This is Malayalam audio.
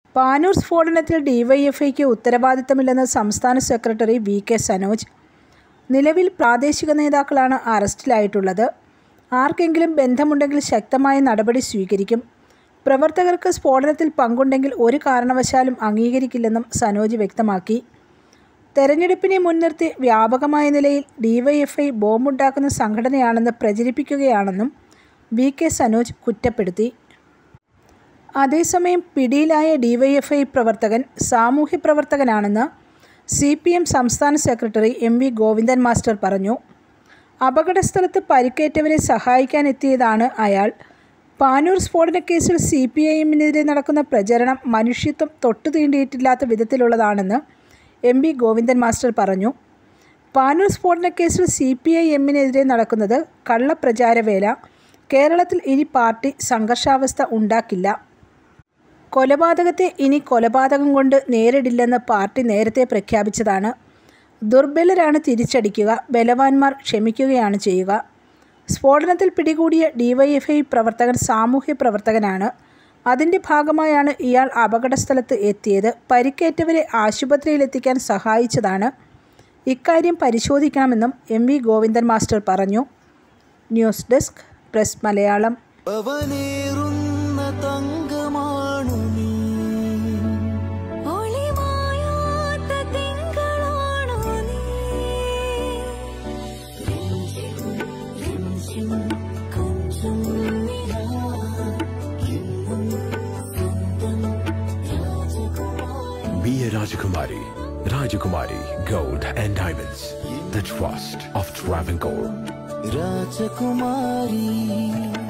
പാനൂർ സ്ഫോടനത്തിൽ ഡിവൈഎഫ്ഐക്ക് ഉത്തരവാദിത്തമില്ലെന്ന് സംസ്ഥാന സെക്രട്ടറി വി.കെ. സനോജ്. നിലവിൽ പ്രാദേശിക നേതാക്കളാണ് അറസ്റ്റിലായിട്ടുള്ളത്. ആർക്കെങ്കിലും ബന്ധമുണ്ടെങ്കിൽ ശക്തമായ നടപടി സ്വീകരിക്കും. പ്രവർത്തകർക്ക് സ്ഫോടനത്തിൽ പങ്കുണ്ടെങ്കിൽ ഒരു കാരണവശാലും അംഗീകരിക്കില്ലെന്നും സനോജ് വ്യക്തമാക്കി. തെരഞ്ഞെടുപ്പിനെ മുൻനിർത്തി വ്യാപകമായ നിലയിൽ ഡിവൈഎഫ്ഐ ബോംബുണ്ടാക്കുന്ന സംഘടനയാണെന്ന് പ്രചരിപ്പിക്കുകയാണെന്നും വി.കെ. സനോജ് കുറ്റപ്പെടുത്തി. അതേസമയം പിടിയിലായ ഡിവൈഎഫ്ഐ പ്രവർത്തകൻ സാമൂഹ്യപ്രവർത്തകനാണെന്ന് CPM സംസ്ഥാന സെക്രട്ടറി M.V. ഗോവിന്ദൻ മാസ്റ്റർ പറഞ്ഞു. അപകടസ്ഥലത്ത് പരിക്കേറ്റവരെ സഹായിക്കാനെത്തിയതാണ് അയാൾ. പാനൂർ സ്ഫോടനക്കേസിൽ CPIM-നെതിരെ നടക്കുന്ന പ്രചരണം മനുഷ്യത്വം തൊട്ടുതീണ്ടിയിട്ടില്ലാത്ത വിധത്തിലുള്ളതാണെന്ന് M.V. ഗോവിന്ദൻ മാസ്റ്റർ പറഞ്ഞു. പാനൂർ സ്ഫോടനക്കേസിൽ CPIM-നെതിരെ നടക്കുന്നത് കള്ളപ്രചാരവേല. കേരളത്തിൽ ഇനി പാർട്ടി സംഘർഷാവസ്ഥ ഉണ്ടാക്കില്ല. കൊലപാതകത്തെ ഇനി കൊലപാതകം കൊണ്ട് നേരിടില്ലെന്ന് പാർട്ടി നേരത്തെ പ്രഖ്യാപിച്ചതാണ്. ദുർബലരാണ് തിരിച്ചടിക്കുക, ബലവാന്മാർ ക്ഷമിക്കുകയാണ് ചെയ്യുക. സ്ഫോടനത്തിൽ പിടികൂടിയ ഡിവൈഎഫ്ഐ പ്രവർത്തകൻ സാമൂഹ്യ പ്രവർത്തകനാണ്. അതിൻ്റെ ഭാഗമായാണ് ഇയാൾ അപകടസ്ഥലത്ത് എത്തിയത്. പരിക്കേറ്റവരെ ആശുപത്രിയിലെത്തിക്കാൻ സഹായിച്ചതാണ്. ഇക്കാര്യം പരിശോധിക്കണമെന്നും M.V. ഗോവിന്ദൻ മാസ്റ്റർ പറഞ്ഞു. News desk press Malayalam. Be a Rajakumari. Rajakumari Gold and Diamonds. The trust of Travancore. Rajakumari.